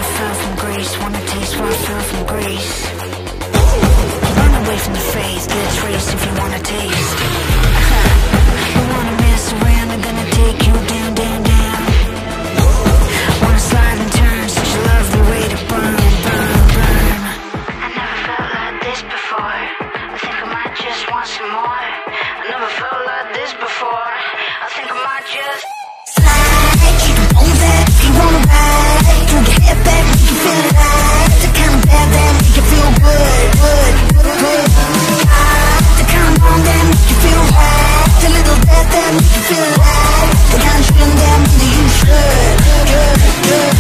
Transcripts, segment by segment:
I fell from grace. Wanna taste what I fell from grace. Run away from the faith, let's race if you wanna taste. You wanna mess around, I'm gonna take you down, down, down. Wanna slide and turn, such a lovely way to burn, burn, burn. I never felt like this before. I think I might just want some more. I never felt like this before. I think I might just slide, keep it on that if you wanna ride. Throw your head back, make you feel alive. The kind of bad that make you feel good, good, good. The kind of wrong that make you feel right. The little death that make you feel alive. The kind of dream that maybe you should, good, good.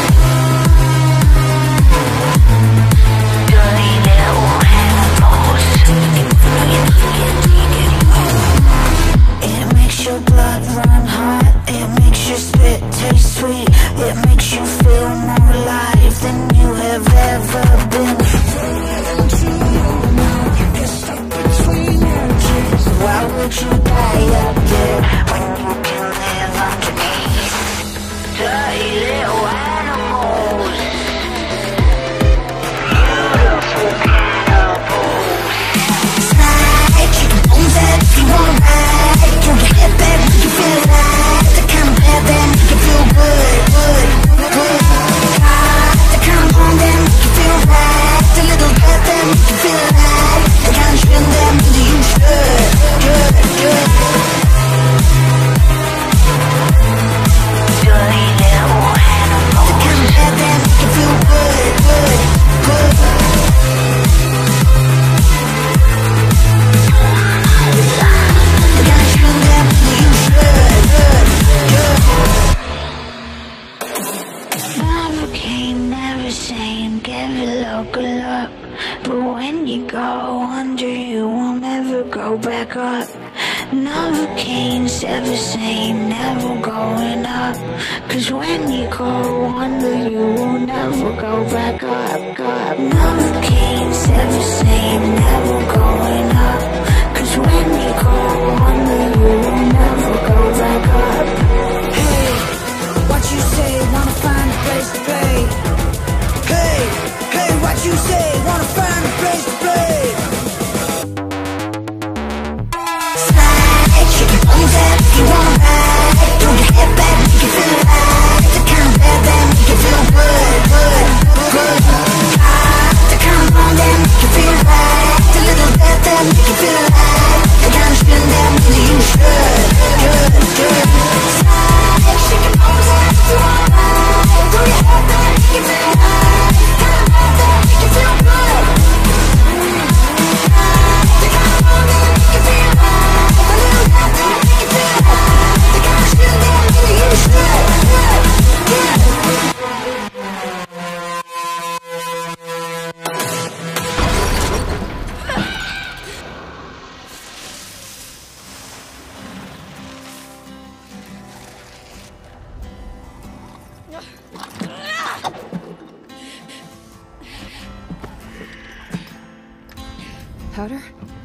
Dirty little animals. It makes your blood run hot. It makes your spit taste sweet. It makes you feel more alive than you have ever been. Why would you die up there when you can live underneath? Dirty little animals. Beautiful cannibals. Slide, keep it on that if you wanna ride. Throw your head back, make you feel alive. The kind of bad that make you feel good, good, good. The kind of wrong that make you feel right. The little death that make you feel alive. The kind of dream that maybe you should, good, good. Dirty little animals. The kind of bad that make you feel good, good, good. The kind of dream that maybe you should, good, good. Never came, never same, give it luck, good luck. But when you go under, you will never go back up. Never came, never same, never going up. Cause when you go under, you will never go back up, up. Never came, never same, never going up. Cause when you go under, you will never go back up. Hey, what you say, wanna find a place to play? Hey, hey, what you say, wanna find a place to play? Slide, shake it on that if you wanna ride. Throw your head back, make you feel alive. The kind of bad that make you feel good, good, good. The kind of wrong that make you feel right. The little death that make you feel alive. The kind of spin that maybe you should, good, good. Slide, shake it on that if you wanna ride. Throw your head back, make you feel alive. The kind of bad that make you feel good. The kind of wrong that make you feel right. The little death that make you feel alive. The kind of spin that maybe you should, good, good. Powder?